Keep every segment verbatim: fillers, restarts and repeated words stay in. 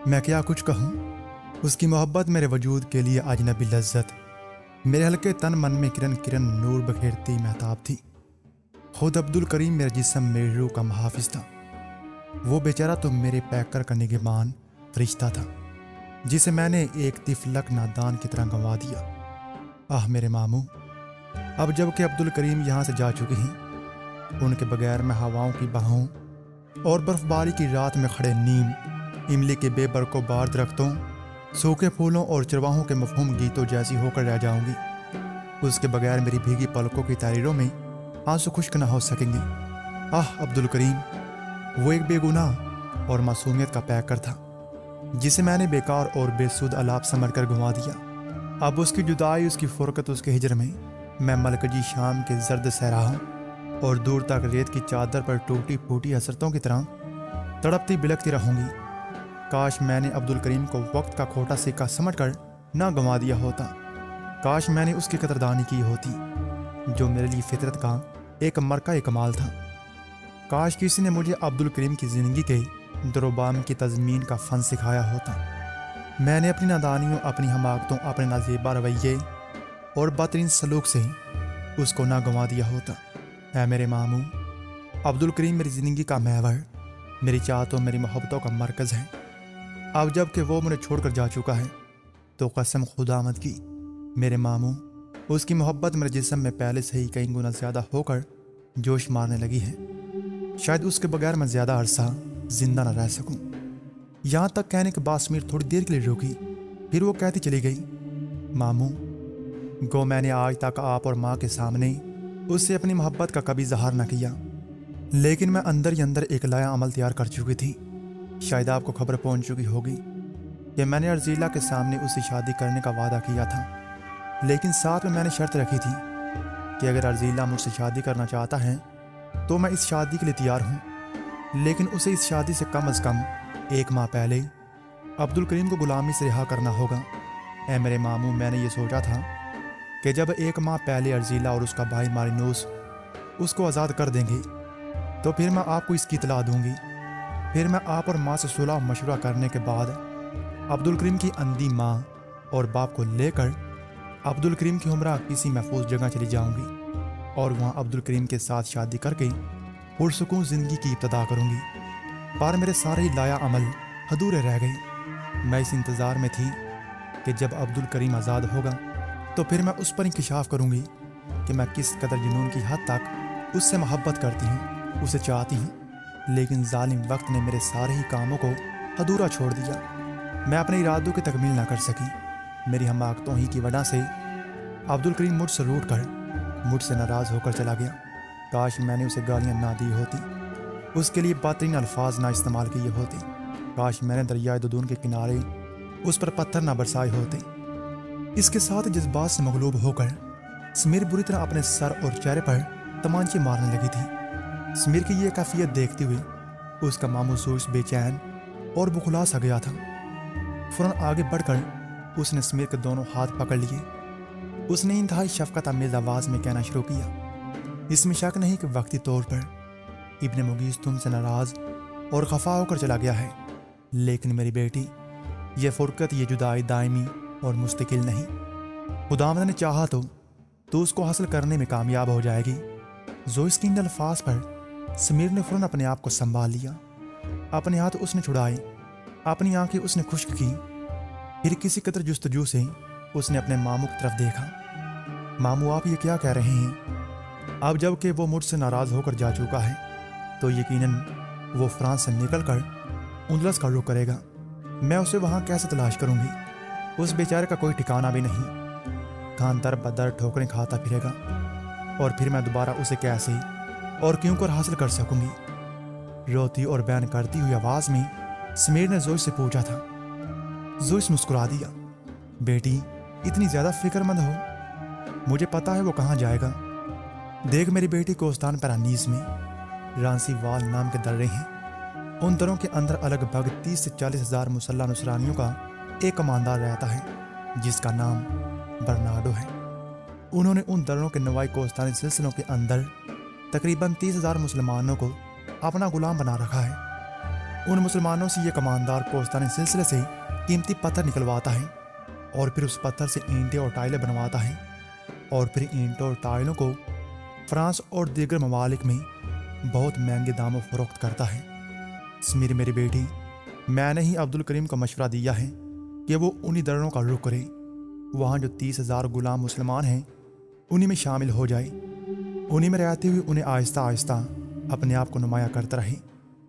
میں کیا کچھ کہوں، اس کی محبت میرے وجود کے لیے اجنبی لذت، میرے ہلکے تن من میں کرن کرن نور بکھیرتی مہتاب تھی۔ خود عبد الکریم میرا جسم میری روح کا محافظ تھا۔ وہ بیچارہ تو میرے پیکر کا نگہبان فرشتہ تھا جسے میں نے ایک طفلک نادان کی طرح گنوا دیا۔ آہ میرے ماموں، اب جب کہ عبد الکریم یہاں سے جا چکے ہیں، ان کے بغیر میں ہواؤں کی بہاؤں اور برف باری کی رات میں کھڑے نیم املی کے بے برق و بار درختوں، سوکھے پھولوں اور چرواہوں کے مفہوم گیتوں جیسی ہو کر رہ جاؤں گی۔ اس کے بغیر میری بھیگی پلکوں کی تحریروں میں آنسو خشک نہ ہو سکیں گے۔ آہ عبد الکریم، وہ ایک بے گناہ اور معصومیت کا پیکر تھا جسے میں نے بیکار اور بے سود الاپ سمجھ کر گنوا دیا۔ اب اس کی جدائی، اس کی فرقت، اس کے ہجر میں میں ملکجی شام کے زرد صحراؤں اور دور تک ریت کی چادر پر ٹوٹی پھوٹی حسرتوں کی طرح تڑپتی بلکتی رہوں گی۔ کاش میں نے عبد الکریم کو وقت کا کھوٹا سکہ سمجھ کر نہ گنوا دیا ہوتا۔ کاش میں نے اس کی قدردانی کی ہوتی جو میرے لیے فطرت کا ایک مرکہ کمال تھا۔ کاش کسی نے مجھے عبد الکریم کی زندگی کے دروبام کی تضمین کا فن سکھایا ہوتا۔ میں نے اپنی نادانیوں، اپنی حماقتوں، اپنے نازیبا رویے اور بدترین سلوک سے اس کو نہ گنوا دیا ہوتا۔ اے میرے ماموں، عبد الکریم میری زندگی کا محور، میری چاہتوں، میری محبتوں کا مرکز ہے۔ اب جب کہ وہ مجھے چھوڑ کر جا چکا ہے تو قسم خداوند کی میرے ماموں، اس کی محبت میرے جسم میں پہلے سے ہی کئی گنا زیادہ ہو کر جوش مارنے لگی ہے۔ شاید اس کے بغیر میں زیادہ عرصہ زندہ نہ رہ سکوں۔ یہاں تک کہنے کے بعد سمیر تھوڑی دیر کے لیے روکی، پھر وہ کہتی چلی گئی، ماموں، گو میں نے آج تک آپ اور ماں کے سامنے اس سے اپنی محبت کا کبھی اظہار نہ کیا، لیکن میں اندر ہی اندر ایک لایا عمل تیار کر چکی تھی۔ شاید آپ کو خبر پہنچ چکی ہوگی کہ میں نے ارزیلہ کے سامنے اس سے شادی کرنے کا وعدہ کیا تھا، لیکن ساتھ میں میں نے شرط رکھی تھی کہ اگر ارزیلہ مجھ سے شادی کرنا چاہتا ہے تو میں اس شادی کے لیے تیار ہوں، لیکن اسے اس شادی سے کم از کم ایک ماہ پہلے عبد الکریم کو غلامی سے رہا کرنا ہوگا۔ اے میرے ماموں، میں نے یہ سوچا تھا کہ جب ایک ماہ پہلے ارزیلہ اور اس کا بھائی مارینوس اس کو آزاد کر دیں گے تو پھر میں آپ کو اس کی اطلاع دوں گی۔ پھر میں آپ اور ماں سے صلح مشورہ کرنے کے بعد عبد الکریم کی اندھی ماں اور باپ کو لے کر عبد الکریم کی ہمراہ کسی محفوظ جگہ چلی جاؤں گی اور وہاں عبد الکریم کے ساتھ شادی کر کے پرسکون زندگی کی ابتدا کروں گی۔ پر میرے سارے ہی لایا عمل ادھورے رہ گئے۔ میں اس انتظار میں تھی کہ جب عبد الکریم آزاد ہوگا تو پھر میں اس پر انکشاف کروں گی کہ میں کس قدر جنون کی حد تک اس سے محبت کرتی ہوں، اسے چاہتی ہوں۔ لیکن ظالم وقت نے میرے سارے ہی کاموں کو ادھورا چھوڑ دیا۔ میں اپنے ارادوں کی تکمیل نہ کر سکی۔ میری حماقتوں ہی کی وجہ سے عبد الکریم مجھ سے روٹ کر مجھ سے ناراض ہو کر چلا گیا۔ کاش میں نے اسے گالیاں نہ دی ہوتی، اس کے لیے بدترین الفاظ نہ استعمال کیے ہوتے۔ کاش میں نے دریائے دودون کے کنارے اس پر پتھر نہ برسائے ہوتے۔ اس کے ساتھ جذبات سے مغلوب ہو کر سمیر بری طرح اپنے سر اور چہرے پر تمانچے مارنے لگی تھی۔ سمیر کی یہ کیفیت دیکھتے ہوئے اس کا ماموں سوئس بے چین اور بخلا سا گیا تھا۔ فوراً آگے بڑھ کر اس نے سمیر کے دونوں ہاتھ پکڑ لیے۔ اس نے انتہائی شفقت آمیز آواز میں کہنا شروع کیا، اس میں شک نہیں کہ وقتی طور پر ابن مغیث تم سے ناراض اور خفا ہو کر چلا گیا ہے، لیکن میری بیٹی، یہ فرقت، یہ جدائی دائمی اور مستقل نہیں۔ خداوند نے چاہا تو تو اس کو حاصل کرنے میں کامیاب ہو جائے گی۔ زوئس کے ان الفاظ پر سمیر نے فوراً اپنے آپ کو سنبھال لیا۔ اپنے ہاتھ اس نے چھڑائے، اپنی آنکھیں اس نے خشک کی، پھر کسی قدر جستجو سے اس نے اپنے ماموں کی طرف دیکھا۔ ماموں، آپ یہ کیا کہہ رہے ہیں؟ اب جب کہ وہ مجھ سے ناراض ہو کر جا چکا ہے تو یقیناً وہ فرانس سے نکل کر اندلس کا رخ کرے گا۔ میں اسے وہاں کیسے تلاش کروں گی؟ اس بیچارے کا کوئی ٹھکانہ بھی نہیں، کہاں در بدر ٹھوکریں کھاتا پھرے گا، اور پھر میں دوبارہ اسے کیسے اور کیوں کر حاصل کر سکوں گی؟ روتی اور بیان کرتی ہوئی آواز میں سمیر نے زوئس سے پوچھا تھا۔ زوئس مسکرا دیا، بیٹی، اتنی زیادہ فکر مند ہو؟ مجھے پتا ہے وہ کہاں جائے گا۔ دیکھ میری بیٹی، کوستان پیرانیز میں رانسی وال نام کے درے ہیں۔ ان دروں کے اندر الگ بھگ تیس سے چالیس ہزار مسلح نصرانیوں کا ایک کماندار رہتا ہے جس کا نام برنارڈو ہے۔ انہوں نے ان دروں کے نوائی کوستانی سلسلوں کے اندر تقریباً تیس ہزار مسلمانوں کو اپنا غلام بنا رکھا ہے۔ ان مسلمانوں سے یہ کماندار کوستانی سلسلے سے قیمتی پتھر نکلواتا ہے اور پھر اس پتھر سے اینٹیں اور ٹائلیں بنواتا ہے اور پھر اینٹوں اور ٹائلوں کو فرانس اور دیگر ممالک میں بہت مہنگے داموں فروخت کرتا ہے۔ سمیر میری بیٹی، میں نے ہی عبد الکریم کو مشورہ دیا ہے کہ وہ انہی دروں کا رخ کرے، وہاں جو تیس ہزار غلام مسلمان ہیں انہی میں شامل ہو جائے، انہی میں رہتے ہوئے انہیں آہستہ آہستہ اپنے آپ کو نمایاں کرتا رہے۔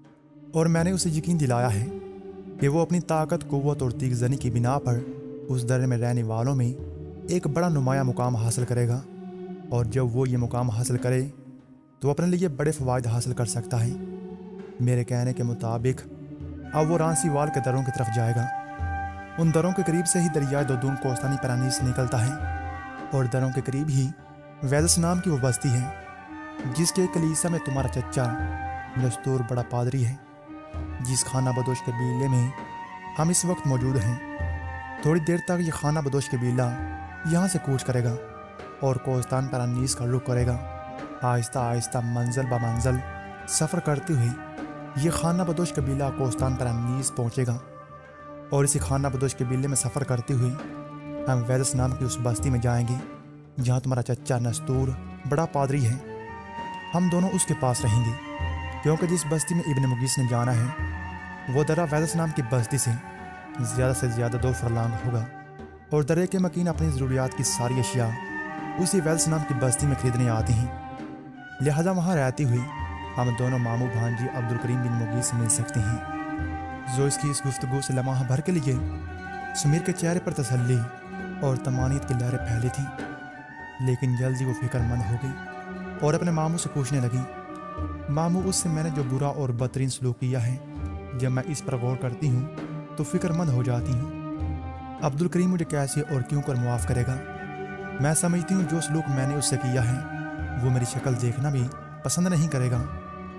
اور میں نے اسے یقین دلایا ہے کہ وہ اپنی طاقت، قوت اور تیغ زنی کی بنا پر اس درے میں رہنے والوں میں ایک بڑا نمایاں مقام حاصل کرے گا، اور جب وہ یہ مقام حاصل کرے تو اپنے لیے بڑے فوائد حاصل کر سکتا ہے۔ میرے کہنے کے مطابق اب وہ رانسی وال کے دروں کی طرف جائے گا۔ ان دروں کے قریب سے ہی دریائے دودون کوستانی پرانیس سے نکلتا ہے، اور دروں کے قریب ہی ویدس نام کی وہ بستی ہے جس کے کلیسا میں تمہارا چچا نستور بڑا پادری ہے، جس خانہ بدوش قبیلے میں ہم اس وقت موجود ہیں۔ تھوڑی دیر تک یہ خانہ بدوش قبیلہ یہاں سے کوچ کرے گا اور کوستان پرانیس کا رخ کرے گا۔ آہستہ آہستہ منزل با منزل سفر کرتے ہوئے یہ خانہ بدوش قبیلہ کوستان پرانیس پہنچے گا، اور اسی خانہ بدوش قبیلے میں سفر کرتے ہوئے ہم ویدس نام کی اس بستی میں جائیں گے جہاں تمہارا چچا نستور بڑا پادری ہے۔ ہم دونوں اس کے پاس رہیں گے، کیونکہ جس بستی میں ابن مغیث نے جانا ہے وہ درہ ویدس نام کی بستی سے زیادہ سے زیادہ دو فرلانگ ہوگا، اور درے کے مکین اپنی ضروریات کی ساری اشیاء اسی ویدس نام کی بستی میں خریدنے آتی ہیں، لہذا وہاں رہتی ہوئی ہم دونوں ماموں بھانجی عبد الکریم بن مغیث سے مل سکتے ہیں۔ زوئس کی اس گفتگو سے لمحہ بھر کے لیے سمیر کے چہرے پر تسلی اور طمانینت کی لہریں پھیلی تھیں، لیکن جلدی وہ فکر مند ہو گئی اور اپنے ماموں سے پوچھنے لگی، ماموں اس سے میں نے جو برا اور بدترین سلوک کیا ہے، جب میں اس پر غور کرتی ہوں تو فکر مند ہو جاتی ہوں۔ عبد الکریم مجھے کیسے اور کیوں کر معاف کرے گا؟ میں سمجھتی ہوں جو سلوک میں نے اس سے کیا ہے وہ میری شکل دیکھنا بھی پسند نہیں کرے گا۔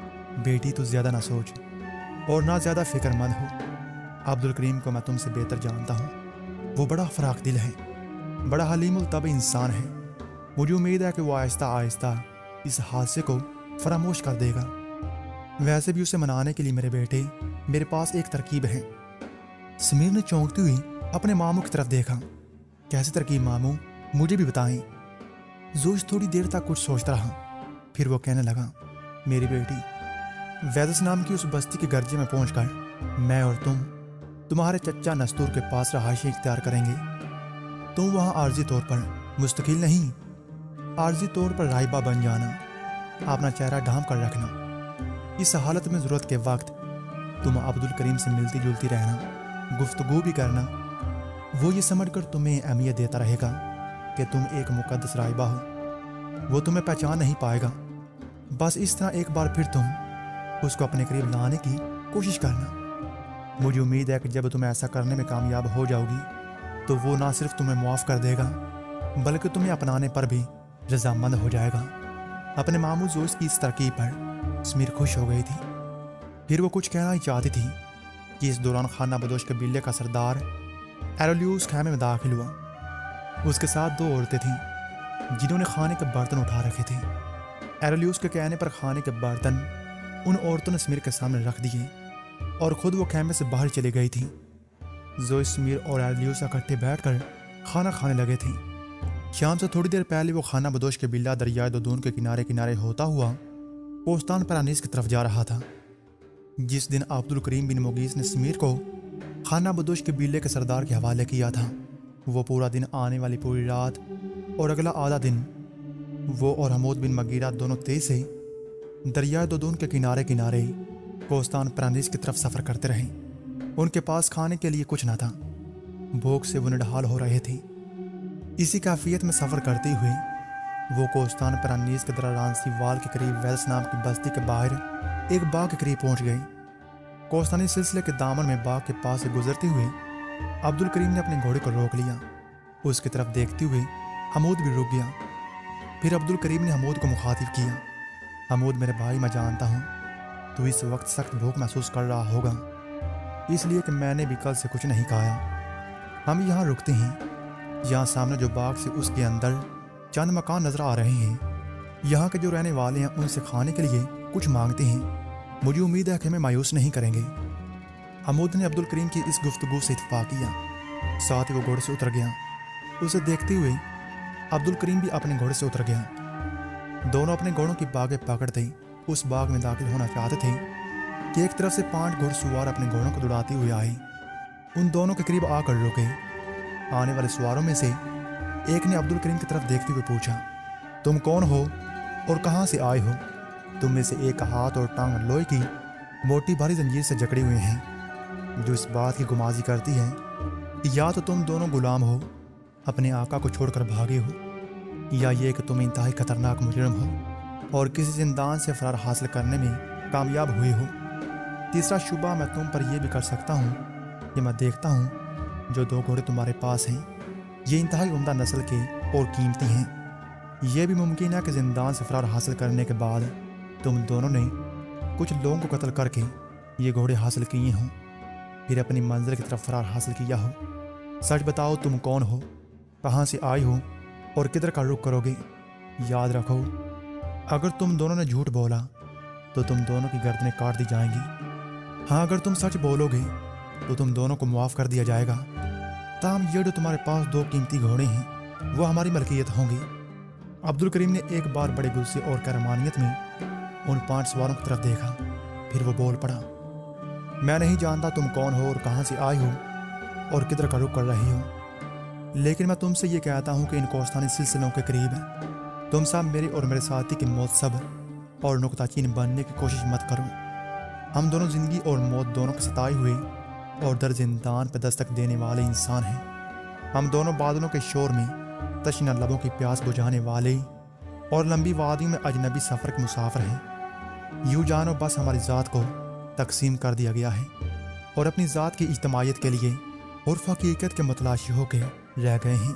بیٹی تو زیادہ نہ سوچ اور نہ زیادہ فکر مند ہو، عبد الکریم کو میں تم سے بہتر جانتا ہوں، وہ بڑا فراخ دل ہے، بڑا حلیم الطبع انسان ہے۔ مجھے امید ہے کہ وہ آہستہ آہستہ اس حادثے کو فراموش کر دے گا۔ ویسے بھی اسے منانے کے لیے میرے بیٹے میرے پاس ایک ترکیب ہے۔ سمیر نے چونکتی ہوئی اپنے ماموں کی طرف دیکھا۔ کیسی ترکیب ماموں؟ مجھے بھی بتائیں۔ زوش تھوڑی دیر تک کچھ سوچتا رہا، پھر وہ کہنے لگا، میری بیٹی، ویدس نام کی اس بستی کے گرجے میں پہنچ کر میں اور تم تمہارے چچا نستور کے پاس رہائشیں اختیار کریں گے۔ تم وہاں عارضی طور پر، مستقل نہیں، عارضی طور پر راہبہ بن جانا، اپنا چہرہ ڈھانپ کر رکھنا۔ اس حالت میں ضرورت کے وقت تم عبد الکریم سے ملتی جلتی رہنا، گفتگو بھی کرنا۔ وہ یہ سمجھ کر تمہیں اہمیت دیتا رہے گا کہ تم ایک مقدس راہبہ ہو، وہ تمہیں پہچان نہیں پائے گا۔ بس اس طرح ایک بار پھر تم اس کو اپنے قریب لانے کی کوشش کرنا۔ مجھے امید ہے کہ جب تم ایسا کرنے میں کامیاب ہو جاؤ گی تو وہ نہ صرف تمہیں معاف کر دے گا بلکہ تمہیں اپنانے پر بھی رضامند ہو جائے گا۔ اپنے ماموں زوئس کی اس ترکیب پر سمیر خوش ہو گئی تھی۔ پھر وہ کچھ کہنا ہی چاہتی تھی کہ اس دوران خانہ بدوش قبیلے کا سردار ایرولیوس خیمے میں داخل ہوا۔ اس کے ساتھ دو عورتیں تھیں جنہوں نے کھانے کے برتن اٹھا رکھے تھے۔ ایرولیوس کے کہنے پر کھانے کے برتن ان عورتوں نے سمیر کے سامنے رکھ دیے اور خود وہ خیمے سے باہر چلی گئی تھی۔ زوئس، سمیر اور ایرولیوس اکٹھے بیٹھ کر کھانا کھانے لگے تھے۔ شام سے تھوڑی دیر پہلے وہ خانہ بدوش قبیلہ دریائے دودون کے کنارے کنارے ہوتا ہوا کوستان پرانیس کی طرف جا رہا تھا۔ جس دن عبد الکریم بن مغیث نے سمیر کو خانہ بدوش قبیلے کے سردار کے حوالے کیا تھا، وہ پورا دن، آنے والی پوری رات اور اگلا آدھا دن وہ اور حمود بن مغیرہ دونوں تیز سے دریائے دودون کے کنارے کنارے کوستان پرانیس کی طرف سفر کرتے رہے۔ ان کے پاس کھانے کے لیے کچھ نہ تھا، بھوک سے وہ نڈھال ہو رہے تھے۔ اسی کیفیت میں سفر کرتے ہوئے وہ کوستان پرانیس کے درہ رانسی وال کے قریب ویدس نام کی بستی کے باہر ایک باغ کے قریب پہنچ گئے۔ کوستانی سلسلے کے دامن میں باغ کے پاس سے گزرتے ہوئے عبد الکریم نے اپنے گھوڑے کو روک لیا۔ اس کی طرف دیکھتے ہوئے حمود بھی رک گیا۔ پھر عبد الکریم نے حمود کو مخاطب کیا، حمود میرے بھائی، میں جانتا ہوں تو اس وقت سخت بھوک محسوس کر رہا ہوگا، اس لیے کہ میں نے بھی کل سے کچھ نہیں کھایا۔ ہم یہاں رکتے ہیں، یہاں سامنے جو باغ سے اس کے اندر چند مکان نظر آ رہے ہیں، یہاں کے جو رہنے والے ہیں ان سے کھانے کے لیے کچھ مانگتے ہیں۔ مجھے امید ہے کہ ہمیں مایوس نہیں کریں گے۔ حمود نے عبد الکریم کی اس گفتگو سے اتفاق کیا، ساتھ ہی وہ گھوڑے سے اتر گیا۔ اسے دیکھتے ہوئے عبد الکریم بھی اپنے گھوڑے سے اتر گیا۔ دونوں اپنے گھوڑوں کی باغیں پکڑتے اس باغ میں داخل ہونا چاہتے تھے کہ ایک طرف سے پانچ گھوڑ سوار اپنے گھوڑوں کو دوڑاتے ہوئے آئے۔ ان دونوں کے قریب آ کر رکے۔ آنے والے سواروں میں سے ایک نے عبد الکریم کی طرف دیکھتے ہوئے پوچھا، تم کون ہو اور کہاں سے آئے ہو؟ تم میں سے ایک کا ہاتھ اور ٹانگ لوہے کی موٹی بھاری زنجیر سے جکڑے ہوئے ہیں، جو اس بات کی گمازی کرتی ہے کہ یا تو تم دونوں غلام ہو، اپنے آقا کو چھوڑ کر بھاگے ہو، یا یہ کہ تم انتہائی خطرناک مجرم ہو اور کسی زندان سے فرار حاصل کرنے میں کامیاب ہوئے ہو۔ تیسرا شبہ میں تم پر یہ بھی کر سکتا ہوں کہ میں دیکھتا ہوں جو دو گھوڑے تمہارے پاس ہیں یہ انتہائی عمدہ نسل کے اور قیمتی ہیں۔ یہ بھی ممکن ہے کہ زندان سے فرار حاصل کرنے کے بعد تم دونوں نے کچھ لوگوں کو قتل کر کے یہ گھوڑے حاصل کیے ہوں، پھر اپنی منزل کی طرف فرار حاصل کیا ہو۔ سچ بتاؤ تم کون ہو، کہاں سے آئے ہو اور کدھر کا رخ کرو گے؟ یاد رکھو، اگر تم دونوں نے جھوٹ بولا تو تم دونوں کی گردنیں کاٹ دی جائیں گی، ہاں اگر تم سچ بولو گے تو تم دونوں کو معاف کر دیا جائے گا۔ تاہم یہ جو تمہارے پاس دو قیمتی گھوڑے ہیں وہ ہماری ملکیت ہوں گے۔ عبد الکریم نے ایک بار بڑے غصے اور کہرمانیت میں ان پانچ سواروں کی طرف دیکھا، پھر وہ بول پڑا، میں نہیں جانتا تم کون ہو اور کہاں سے آئے ہو اور کدھر کا رخ کر رہے ہو، لیکن میں تم سے یہ کہتا ہوں کہ ان کوستانی سلسلوں کے قریب ہے۔ تم سب میرے اور میرے ساتھی کے معتصب اور نکتہ چین بننے کی کوشش مت کرو۔ ہم دونوں زندگی اور موت دونوں کے ستائے ہوئے اور در زندان پہ دستک دینے والے انسان ہیں۔ ہم دونوں بادلوں کے شور میں تشنہ لبوں کی پیاس بجھانے والے اور لمبی وادیوں میں اجنبی سفر کے مسافر ہیں۔ یوں جانو بس ہماری ذات کو تقسیم کر دیا گیا ہے اور اپنی ذات کی اجتماعیت کے لیے عرف حقیقت کے متلاشی ہو کے رہ گئے ہیں۔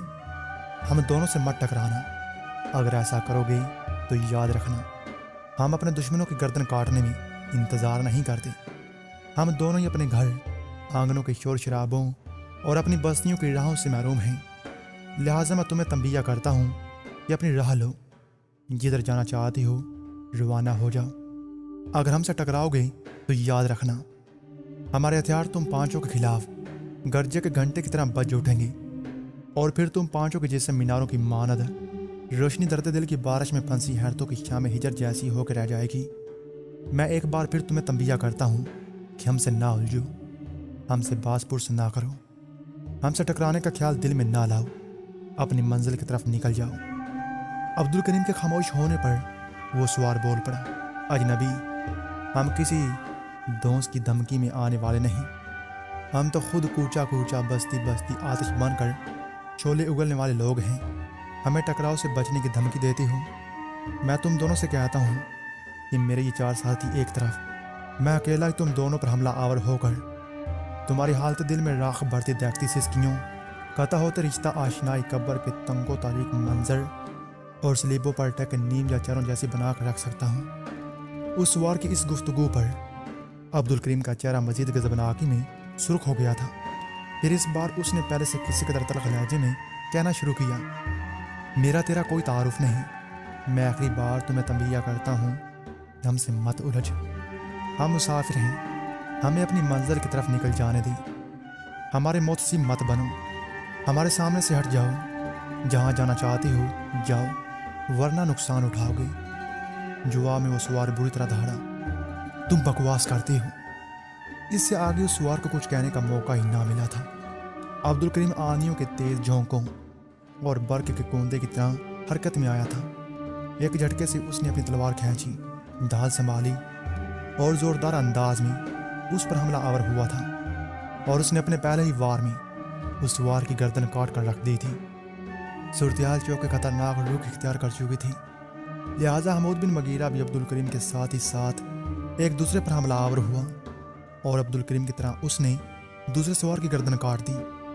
ہم دونوں سے مت ٹکرانا، اگر ایسا کرو گے تو یاد رکھنا ہم اپنے دشمنوں کی گردن کاٹنے میں انتظار نہیں کرتے۔ ہم دونوں ہی اپنے گھر، آنگنوں کے شور شرابوں اور اپنی بستیوں کی راہوں سے محروم ہیں، لہٰذا میں تمہیں تنبیہ کرتا ہوں کہ اپنی راہ لو، جدھر جانا چاہتے ہو روانہ ہو جاؤ۔ اگر ہم سے ٹکراؤ گے تو یاد رکھنا ہمارے ہتھیار تم پانچوں کے خلاف گرجے کے گھنٹے کی طرح بج اٹھیں گے، اور پھر تم پانچوں کے جیسے میناروں کی مانند روشنی درد دل کی بارش میں پھنسی حیرتوں کی شام ہجر جیسی ہو کے رہ جائے گی۔ میں ایک بار پھر تمہیں تنبیہ کرتا ہوں کہ ہم سے نہ الجھو، ہم سے باز پرس نہ کرو، ہم سے ٹکرانے کا خیال دل میں نہ لاؤ، اپنی منزل کی طرف نکل جاؤ۔ عبد الکریم کے خاموش ہونے پر وہ سوار بول پڑا، اجنبی، ہم کسی دوست کی دھمکی میں آنے والے نہیں، ہم تو خود کوچا کوچا بستی بستی آتش بن کر شعلے اگلنے والے لوگ ہیں۔ ہمیں ٹکراؤ سے بچنے کی دھمکی دیتے ہو؟ میں تم دونوں سے کہتا ہوں کہ میرے یہ چار ساتھی ایک طرف، میں اکیلا ہی تم دونوں پر حملہ آور ہو کر تمہاری حالت دل میں راکھ بھرتی دیکھتی سسکیوں، قطع ہوتے رشتہ آشنائی قبر کے تنگ و تاریک منظر اور سلیبوں پر ٹک نیم یا چروں جیسی بنا کر رکھ سکتا ہوں۔ اس سوار کی اس گفتگو پر عبد الکریم کا چہرہ مزید غضبناکی میں سرخ ہو گیا تھا۔ پھر اس بار اس نے پہلے سے کسی قدر تلخ لہجے میں کہنا شروع کیا، میرا تیرا کوئی تعارف نہیں، میں آخری بار تمہیں تنبیہ کرتا ہوں کہ ہم سے مت الجھ، ہم مسافر ہیں، ہمیں اپنی منزل کی طرف نکل جانے دیں، ہمارے موتسی مت بنو، ہمارے سامنے سے ہٹ جاؤ، جہاں جانا چاہتے ہو جاؤ ورنہ نقصان اٹھاؤ گے۔ جواب میں وہ سوار بری طرح دہاڑا، تم بکواس کرتے ہو۔ اس سے آگے اس سوار کو کچھ کہنے کا موقع ہی نہ ملا تھا۔ عبد الکریم آندھیوں کے تیز جھونکوں اور برق کے کوندے کی طرح حرکت میں آیا تھا۔ ایک جھٹکے سے اس نے اپنی تلوار کھینچی، ڈھال سنبھالی اور زوردار انداز میں اس پر حملہ آور ہوا تھا، اور اس نے اپنے پہلے ہی وار میں اس سوار کی گردن کاٹ کر رکھ دی تھی۔ صورتحال چونکہ خطرناک رخ اختیار کر چکی تھی، لہٰذا حمود بن مغیرہ بھی عبد الکریم کے ساتھ ہی ساتھ ایک دوسرے پر حملہ آور ہوا، اور عبد الکریم کی طرح اس نے دوسرے سوار کی گردن کاٹ دی۔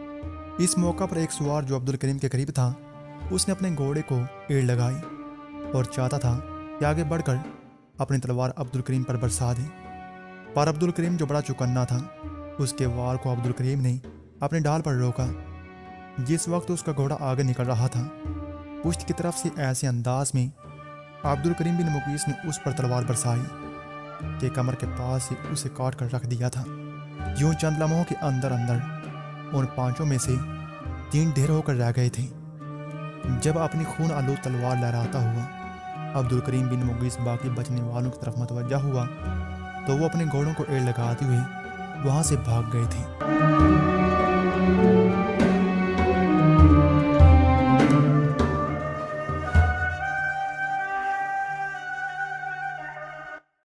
اس موقع پر ایک سوار جو عبد الکریم کے قریب تھا، اس نے اپنے گھوڑے کو ایڑ لگائی اور چاہتا تھا کہ آگے بڑھ کر اپنی تلوار عبد الکریم پر برسا دے، پر عبد الکریم جو بڑا چوکنا تھا، اس کے وار کو عبد الکریم نے اپنے ڈال پر روکا۔ جس وقت اس کا گھوڑا آگے نکل رہا تھا، پشت کی طرف سے ایسے انداز میں عبد الکریم بن مقیس نے اس پر تلوار برسائی کہ کمر کے پاس سے اسے کاٹ کر رکھ دیا تھا۔ یوں چند لمحوں کے اندر اندر ان پانچوں میں سے تین ڈھیر ہو کر رہ گئے تھے۔ جب اپنی خون آلود تلوار لہراتا ہوا عبدالکریم بن مغیث باقی بچنے والوں کی طرف متوجہ ہوا تو وہ اپنے گھوڑوں کو ایڑ لگاتے ہوئے وہاں سے بھاگ گئے تھے۔